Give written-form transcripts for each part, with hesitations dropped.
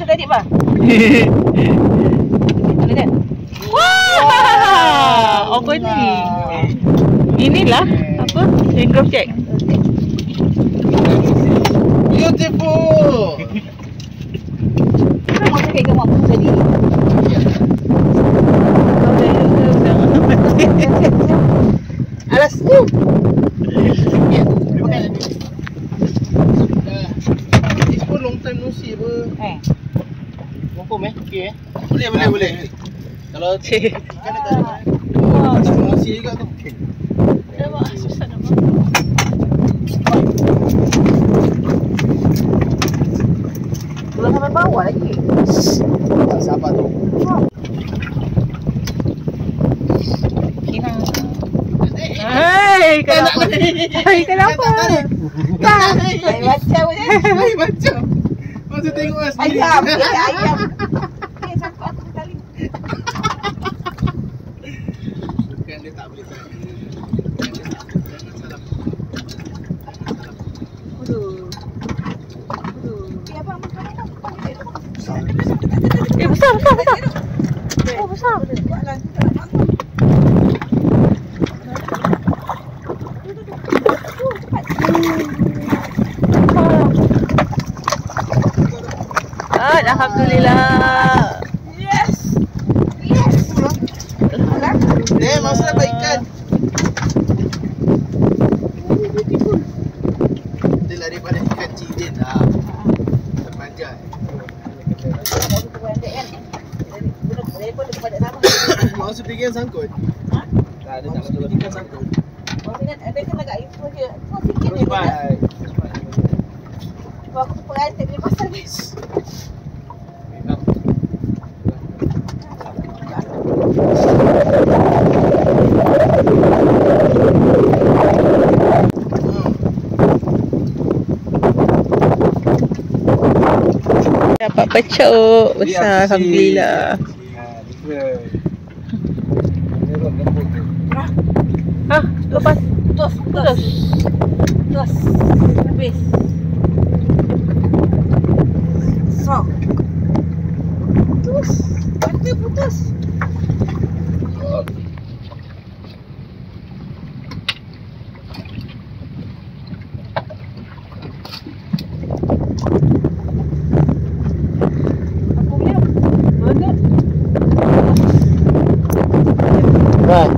tadi, Pak? Mana dia? Wah, apa ni? Inilah apa? Mangrove jack. Beautiful. Kenapa saya kamu apa tadi? Alas tu. Ya, terima kasih. This pun long time no see apa. Confirm okey Boleh. Kalau kan ada. No see juga tu. Nampak susah nampak. Belum sampai bawah lagi. Tak sabar tu. Hai, kenapa? Hai, kenapa? Hai macam je. Hai macam. Masa tengok lah sendiri. Ayam. Satu aku sekali. Bukan dia tak boleh tadi. Jangan salah. Abang makan apa? Besar. Oh, besar. Alhamdulillah. Yes. Masa dapat ikan. Dia lari pada ikan cincin lah. Terpanjat. Maksud pergi sangkut? Tak ada nak pergi ikan sangkut. Ada kan agak info je. Kau sikit je. Aku perantai dia pasal ni. Dapat pecuk besar, alhamdulillah. Lepas putus. Habis. So. Putus. Mata putus. Aku bilang, mana? Right.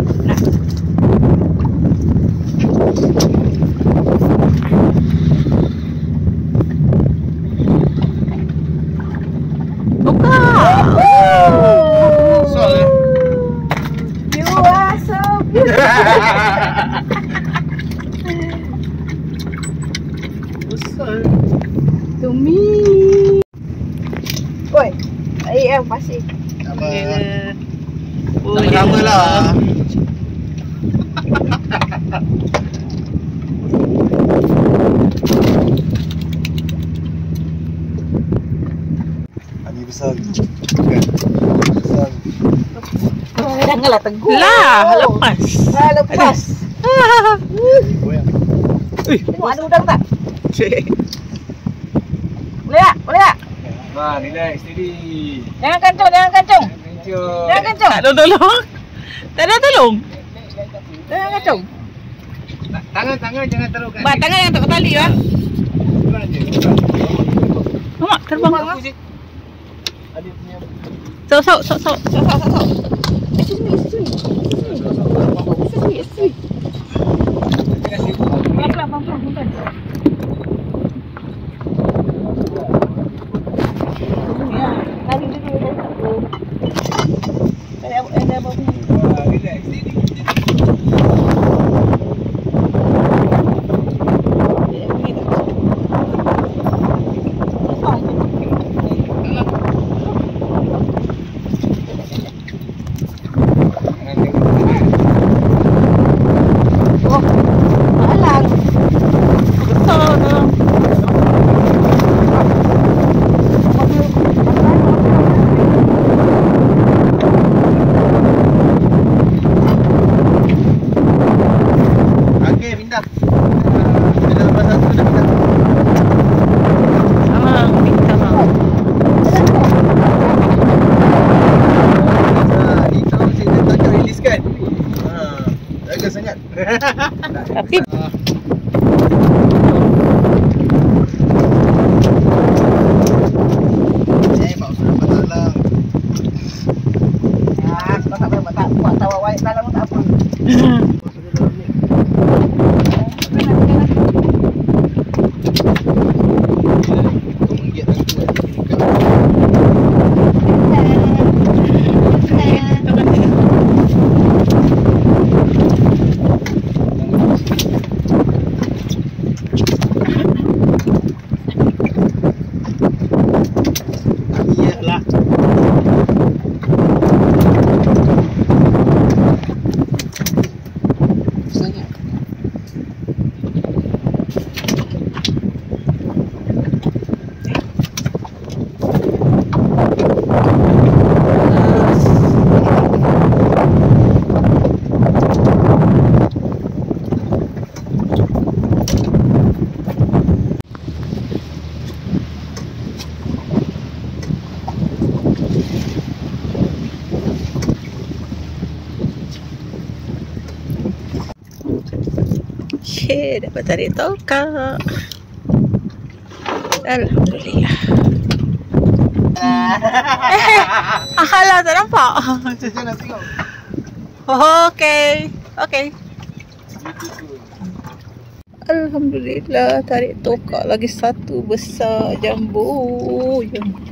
Besar. Tumi. Oi, air pasir. Lama lah. Ani besar. Besar. Janganlah tegur. Lepas. Lepas. Goyang. Tengok ada udang tak? Cik. Boleh tak? Relax, steady. Jangan kancung. Jangan kancung. Tak ada tolong. Tak ada tolong. Jangan kancung. Tangan jangan taruh kat. Tangan yang tak tali lah. Mak terbang. Adik punya. Sok. Excuse me. Pelan-pelan. Lari dulu. Ada apa? Relax, steady. Tapi Pak sudah bertalang. Kau tak boleh tak buat tahu awak dalam tak apa. Iyalah. Sangat. dapat tarik tokak. Alhamdulillah. Alah, tak nampak. Jangan tengok. Okey. Okey. Alhamdulillah, tarik tokak lagi satu besar jambu.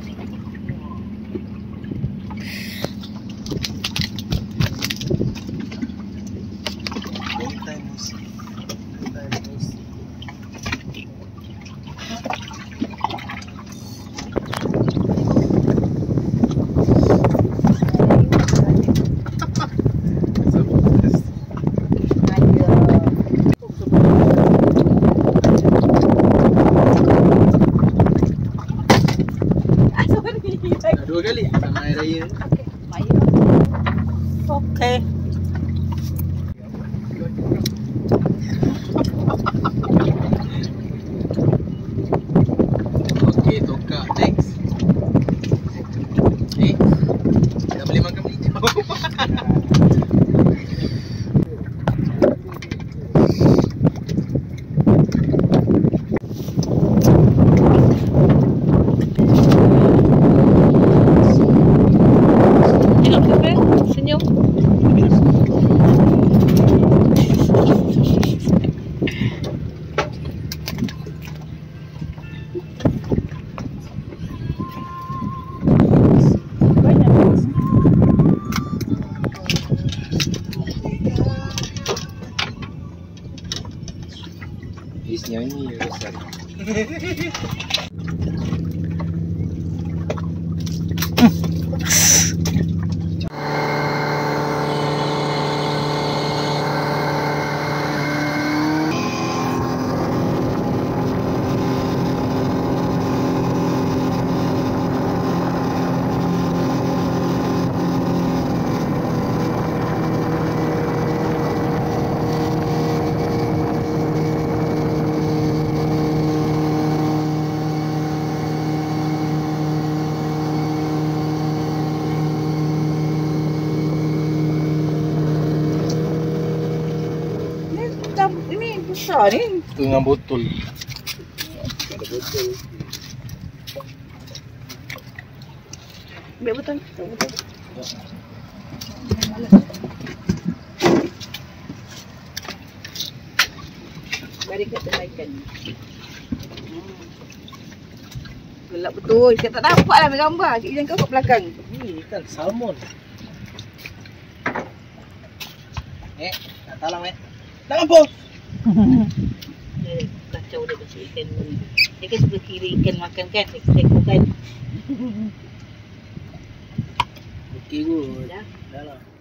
Dua kali sama air raya. Okey. Okey, tokak next. Dah boleh makan hijau. Senyum. Is nyanyi besar. Ini besar ni. Itu dengan botol. Ada botol. Ambil botol. Mari kita naikkan. Gelap betul. Saya tak nampak lah ambil gambar. Yang kau kat belakang. Ni kan salmon. Nak talang nak apa? Kacau dia kasi ikan ni. Dia kan suka kira ikan makan kan. Tengok kan. Okey kot. Dah lah.